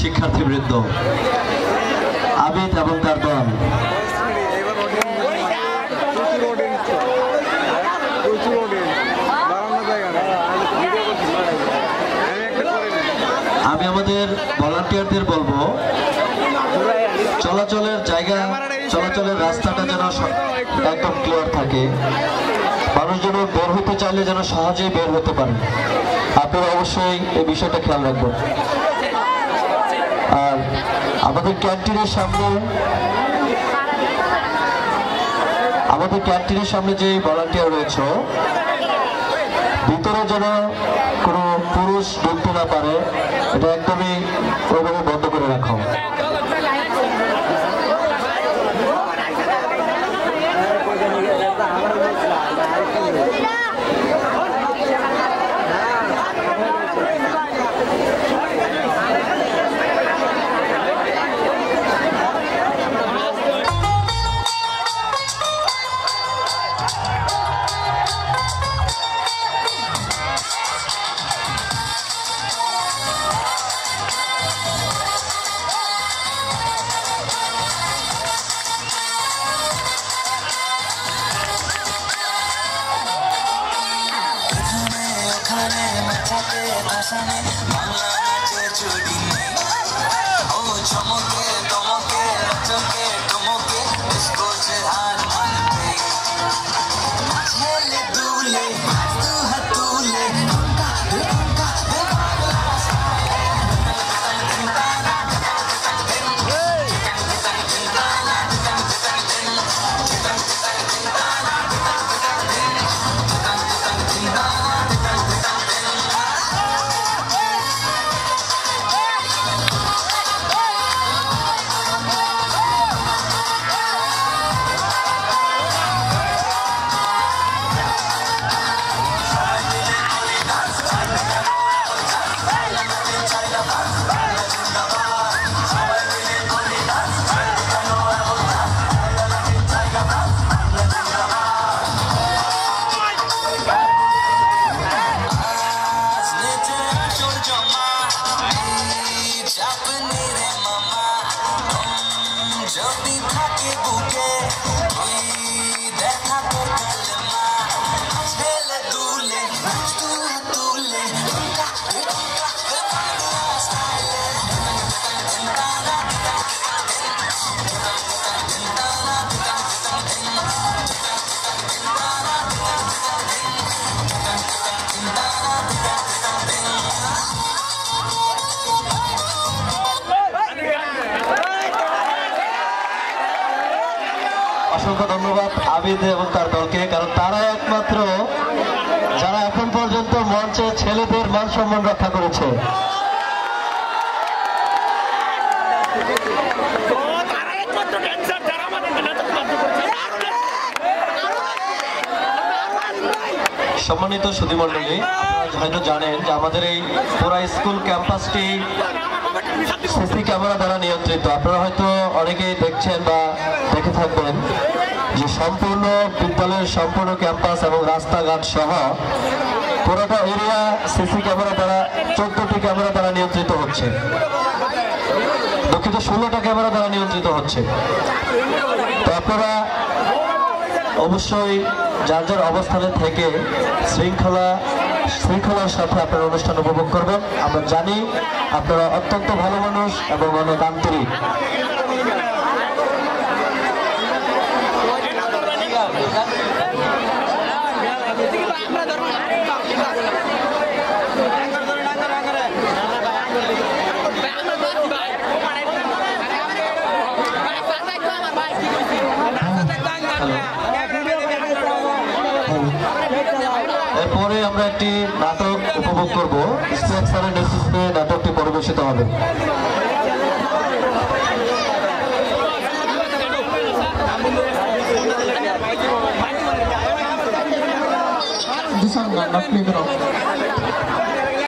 শিক্ষার্থীবৃন্দ, আবিদ এবং তার দল। আমি আমাদের ভলান্টিয়ারদের বলবো চলাচলের জায়গা, চলাচলের রাস্তাটা যেন একদম ক্লিয়ার থাকে, মানুষ যেন বের হতে চাইলে যেন সহজেই বের হতে পারে। আপনারা অবশ্যই এই বিষয়টা খেয়াল রাখবেন। আর আমাদের ক্যান্টিনের সামনে যে ভলান্টিয়ার রয়েছে, ভিতরে যেন কোনো পুরুষ ঢুকতে না পারে, এটা একদমই ওইভাবে বন্ধ করে রাখো। অসংখ্য ধন্যবাদ আবিদ এবং তার দলকে, কারণ তারা একমাত্র যারা এখন পর্যন্ত মঞ্চে ছেলেদের মান সম্মান রক্ষা করেছে। সম্মানিত সুধীমণ্ডলী, আপনারা হয়তো জানেন যে আমাদের এই পুরা স্কুল ক্যাম্পাসটি সিসি ক্যামেরা দ্বারা নিয়ন্ত্রিত। আপনারা হয়তো অনেকেই দেখছেন বা দেখে থাকবেন যে সম্পূর্ণ বিদ্যালয়ের সম্পূর্ণ ক্যাম্পাস এবং রাস্তাঘাট সহ পুরোটা এরিয়া সিসি ক্যামেরা দ্বারা 14টি ক্যামেরা দ্বারা নিয়ন্ত্রিত হচ্ছে, দুঃখিত 16টা ক্যামেরা দ্বারা নিয়ন্ত্রিত হচ্ছে। তো আপনারা অবশ্যই যার যার অবস্থানে থেকে শৃঙ্খলার সাথে আপনার অনুষ্ঠান উপভোগ করবেন। আমরা জানি আপনারা অত্যন্ত ভালো মানুষ এবং অনেক আন্তরিক। এরপরে আমরা একটি নাটক উপভোগ করব। ইসলাম স্যারের নেতৃত্বে নাটকটি পরিবেশিত হবে। This one, not play the